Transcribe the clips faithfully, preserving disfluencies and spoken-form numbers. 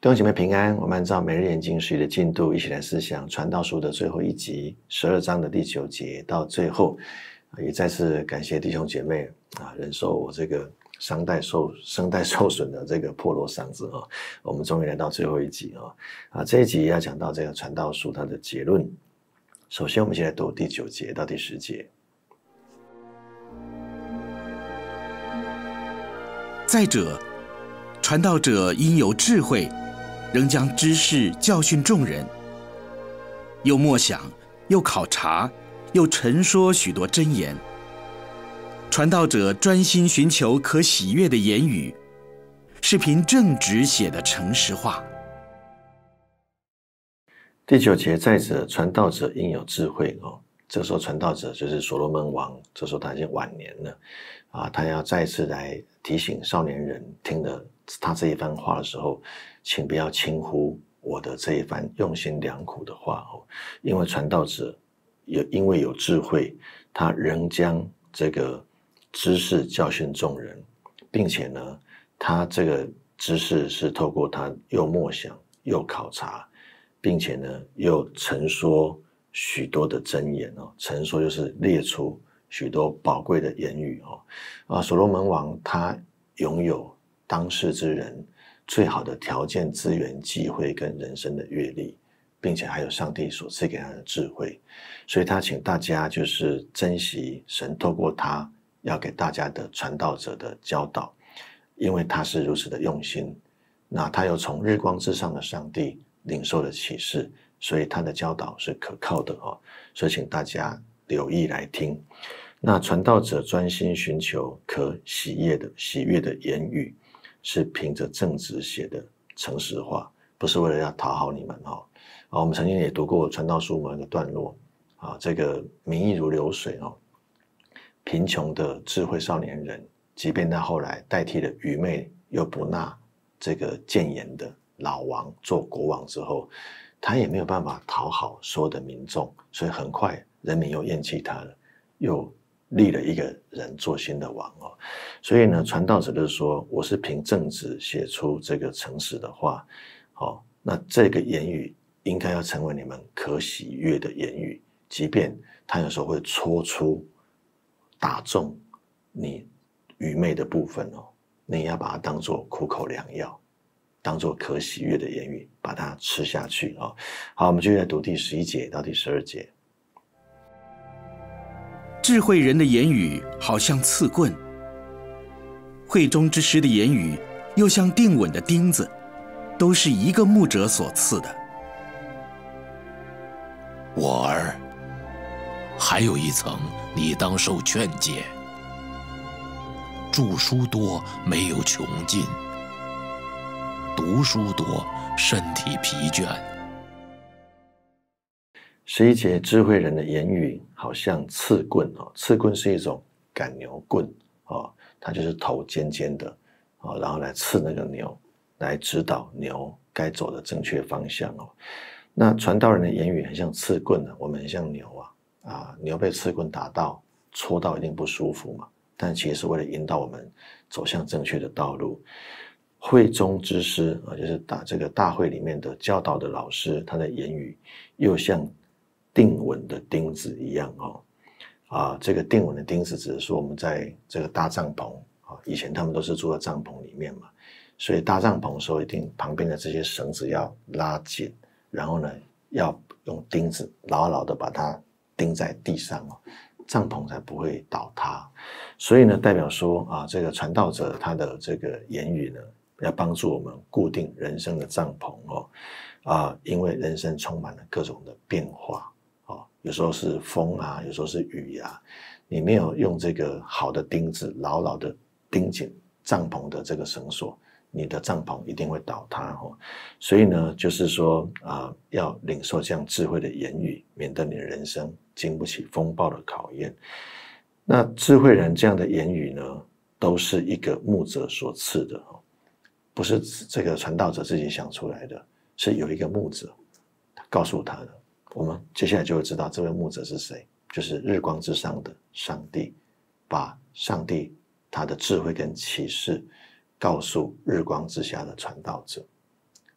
弟兄姐妹平安，我们按照每日研经学的进度，一起来思想传道书的最后一集，十二章的第九节到最后，也再次感谢弟兄姐妹啊，忍受我这个声带受声带受损的这个破锣嗓子啊，我们终于来到最后一集啊啊，这一集要讲到这个传道书它的结论。首先，我们先来读第九节到第十节。 再者，传道者应有智慧，仍将知识教训众人，又默想，又考察，又陈说许多真言。传道者专心寻求可喜悦的言语，是凭正直写的诚实话。 第九节，再者，传道者应有智慧哦。这时候传道者就是所罗门王，这时候他已经晚年了啊，他要再次来提醒少年人，听了他这一番话的时候，请不要轻忽我的这一番用心良苦的话哦，因为传道者有因为有智慧，他仍将这个知识教训众人，并且呢，他这个知识是透过他又默想又考察，并且呢又陈说许多的真言哦，陈说就是列出许多宝贵的言语哦。啊，所罗门王他拥有当世之人最好的条件、资源、机会跟人生的阅历，并且还有上帝所赐给他的智慧，所以他请大家就是珍惜神透过他要给大家的传道者的教导，因为他是如此的用心，那他又从日光之上的上帝领受了启示，所以他的教导是可靠的哦，所以请大家留意来听。那传道者专心寻求可喜悦的喜悦的言语，是凭着正直写的诚实话，不是为了要讨好你们哦。啊，我们曾经也读过传道书某一个段落啊，这个民意如流水哦，贫穷的智慧少年人，即便他后来代替了愚昧又不纳这个谏言的老王做国王之后，他也没有办法讨好所有的民众，所以很快人民又厌弃他了，又立了一个人做新的王哦。所以呢，传道者就是说，我是凭正直写出这个诚实的话，哦，那这个言语应该要成为你们可喜悦的言语，即便他有时候会戳出打中你愚昧的部分哦，你也要把它当作苦口良药，当作可喜悦的言语，把它吃下去哦。好，我们继续来读第十一节到第十二节。 智慧人的言语好像刺棍，慧中之师的言语又像定稳的钉子，都是一个牧者所赐的。 我儿，还有一层，你当受劝诫。著书多，没有穷尽；读书多，身体疲倦。 十一节，智慧人的言语好像刺棍哦，刺棍是一种赶牛棍哦，它就是头尖尖的哦，然后来刺那个牛，来指导牛该走的正确方向哦。那传道人的言语很像刺棍啊，我们很像牛啊啊，牛被刺棍打到、戳到一定不舒服嘛，但其实是为了引导我们走向正确的道路。会中之师啊，就是大这个大会里面的教导的老师，他的言语又像定稳的钉子一样哦。啊，这个定稳的钉子指的是我们在这个搭帐篷啊，以前他们都是住在帐篷里面嘛，所以搭帐篷的时候，一定旁边的这些绳子要拉紧，然后呢，要用钉子牢牢的把它钉在地上哦，帐篷才不会倒塌。所以呢，代表说啊，这个传道者他的这个言语呢，要帮助我们固定人生的帐篷哦。啊，因为人生充满了各种的变化。有时候是风啊，有时候是雨啊，你没有用这个好的钉子牢牢的钉紧帐篷的这个绳索，你的帐篷一定会倒塌哦。所以呢，就是说啊、呃，要领受这样智慧的言语，免得你的人生经不起风暴的考验。那智慧人这样的言语呢，都是一个牧者所赐的哦，不是这个传道者自己想出来的，是有一个牧者告诉他的。我们接下来就会知道这位牧者是谁，就是日光之上的上帝，把上帝他的智慧跟启示告诉日光之下的传道者。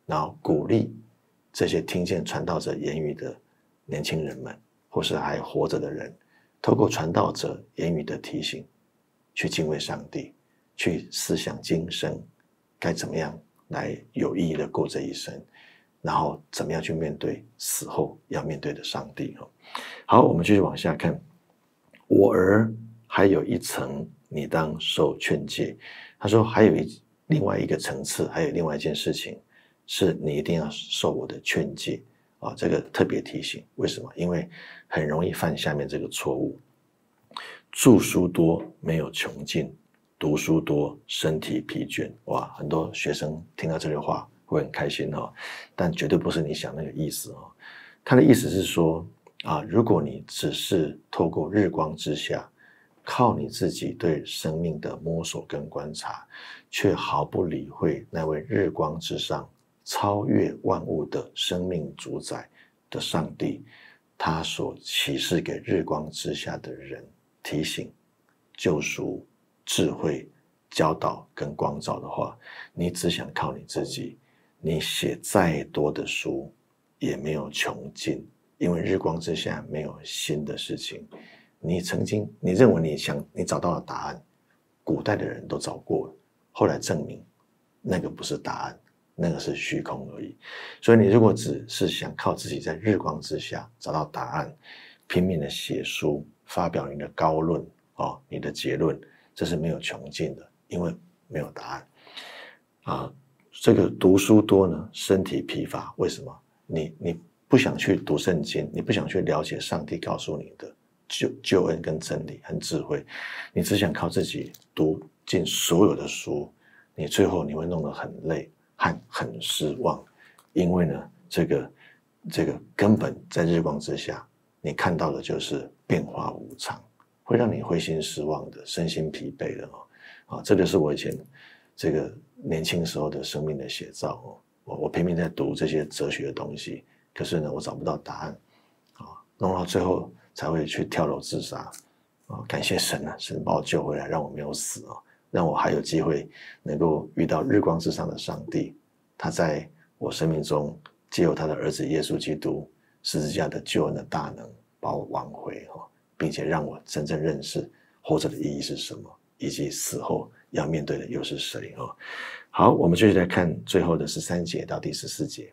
然后鼓励这些听见传道者言语的年轻人们，或是还活着的人，透过传道者言语的提醒，去敬畏上帝，去思想今生该怎么样来有意义的过这一生，然后怎么样去面对死后要面对的上帝。好，我们继续往下看。我儿，还有一层你当受劝诫。他说还有一另外一个层次，还有另外一件事情是你一定要受我的劝诫啊，这个特别提醒。为什么？因为很容易犯下面这个错误：著书多没有穷尽，读书多身体疲倦。哇，很多学生听到这句话会很开心哦，但绝对不是你想那个意思哦。他的意思是说啊，如果你只是透过日光之下，靠你自己对生命的摸索跟观察，却毫不理会那位日光之上超越万物的生命主宰的上帝，他所启示给日光之下的人提醒、救赎、智慧、教导跟光照的话，你只想靠你自己，你写再多的书也没有穷尽，因为日光之下没有新的事情。你曾经你认为你想你找到了答案，古代的人都找过了，后来证明那个不是答案，那个是虚空而已。所以你如果只是想靠自己在日光之下找到答案，拼命的写书发表你的高论哦，你的结论，这是没有穷尽的，因为没有答案啊。这个读书多呢，身体疲乏，为什么？你你不想去读圣经，你不想去了解上帝告诉你的救救恩跟真理和智慧，你只想靠自己读尽所有的书，你最后你会弄得很累和很失望，因为呢，这个这个根本在日光之下，你看到的就是变化无常，会让你灰心失望的，身心疲惫的哦。啊，这就是我以前这个年轻时候的生命的写照哦。我我拼命在读这些哲学的东西，可是呢，我找不到答案啊，弄到最后才会去跳楼自杀啊！感谢神啊，神把我救回来，让我没有死啊，让我还有机会能够遇到日光之上的上帝，他在我生命中藉由他的儿子耶稣基督十字架的救恩的大能，把我挽回哈，并且让我真正认识活着的意义是什么，以及死后要面对的又是谁哦。好，我们继续来看最后的十三节到第十四节。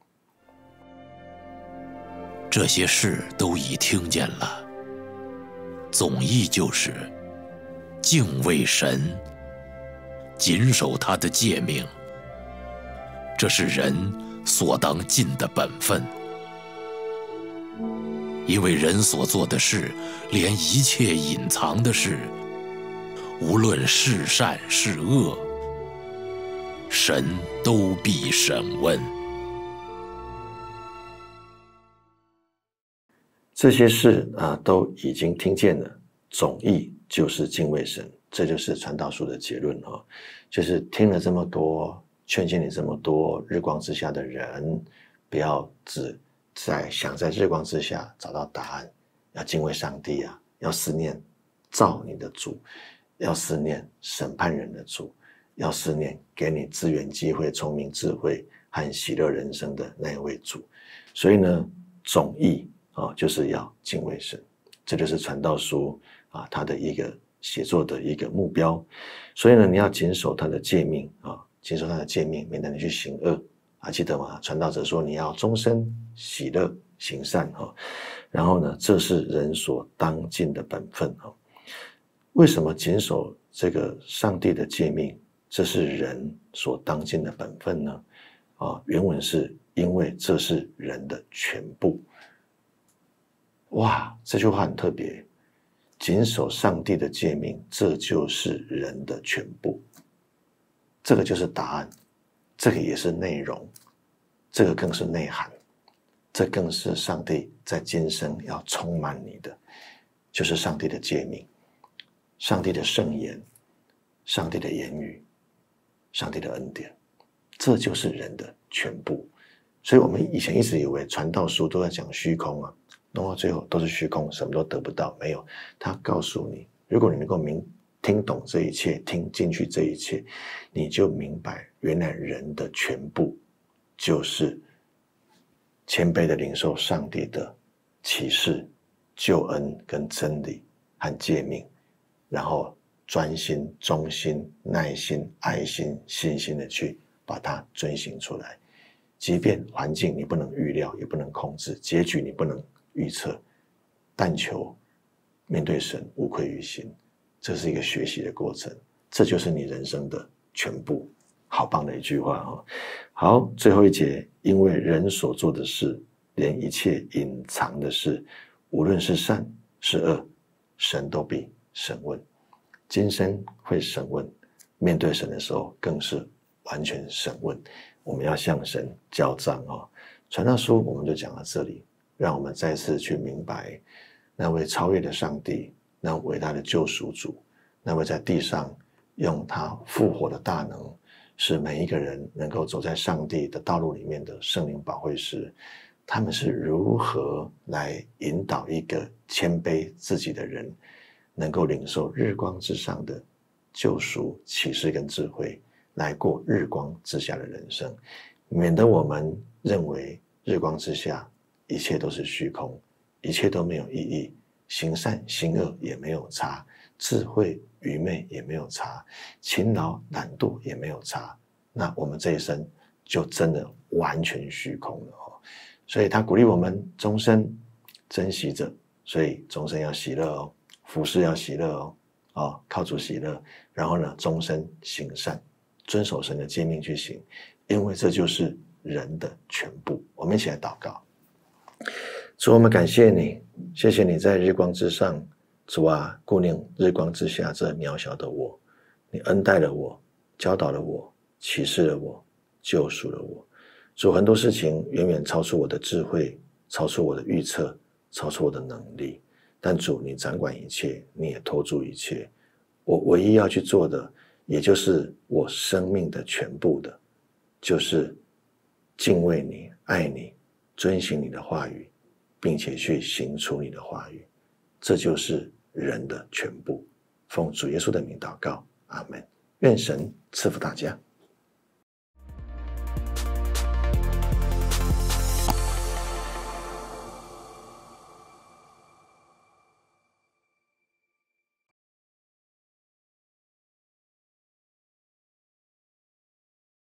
这些事都已听见了，总意就是敬畏神，谨守他的诫命，这是人所当尽的本分。因为人所做的事，连一切隐藏的事，无论是善是恶，神都必审问。 这些事啊，都已经听见了，总意就是敬畏神，这就是传道书的结论哦。就是听了这么多，劝诫你这么多日光之下的人，不要只在想在日光之下找到答案，要敬畏上帝啊，要思念造你的主，要思念审判人的主，要思念给你资源、机会、聪明、智慧和喜乐人生的那一位主。所以呢，总意啊，就是要敬畏神，这就是传道书啊，它的一个写作的一个目标。所以呢，你要谨守他的诫命啊，谨守他的诫命，免得你去行恶啊。记得吗？传道者说你要终身喜乐行善啊。然后呢，这是人所当尽的本分啊。为什么谨守这个上帝的诫命，这是人所当尽的本分呢？啊，原文是因为这是人的全部。哇，这句话很特别，谨守上帝的诫命，这就是人的全部。这个就是答案，这个也是内容，这个更是内涵，这更是上帝在今生要充满你的，就是上帝的诫命，上帝的圣言，上帝的言语，上帝的恩典，这就是人的全部。所以我们以前一直以为传道书都在讲虚空啊，弄到最后都是虚空，什么都得不到。没有，他告诉你，如果你能够明听懂这一切，听进去这一切，你就明白原来人的全部就是谦卑的领受上帝的启示、救恩跟真理和诫命，然后专心、忠心、耐心、爱心、信心的去把它遵行出来。即便环境你不能预料，也不能控制，结局你不能预测，但求面对神无愧于心。这是一个学习的过程，这就是你人生的全部。好棒的一句话哦。好，最后一节，因为人所做的事，连一切隐藏的事，无论是善是恶，神都必审问。今生会审问，面对神的时候更是完全审问。我们要向神交账哦。传道书我们就讲到这里，让我们再次去明白那位超越的上帝，那伟大的救赎主，那位在地上用他复活的大能，使每一个人能够走在上帝的道路里面的圣灵保惠师，他们是如何来引导一个谦卑自己的人，能够领受日光之上的救赎、启示跟智慧，来过日光之下的人生，免得我们认为日光之下一切都是虚空，一切都没有意义，行善行恶也没有差，智慧愚昧也没有差，勤劳懒惰也没有差，那我们这一生就真的完全虚空了哦。所以他鼓励我们终身珍惜着，所以终身要喜乐哦，服事要喜乐哦，哦，靠主喜乐，然后呢，终身行善，遵守神的诫命去行，因为这就是人的全部。我们一起来祷告。主，我们感谢你，谢谢你在日光之上，主啊，顾念日光之下这渺小的我，你恩待了我，教导了我，启示了我，救赎了我。主，很多事情远远超出我的智慧，超出我的预测，超出我的能力，但主，你掌管一切，你也托住一切。我唯一要去做的，也就是我生命的全部的，就是敬畏你，爱你，遵行你的话语，并且去行出你的话语。这就是人的全部。奉主耶稣的名祷告，阿们。愿神赐福大家。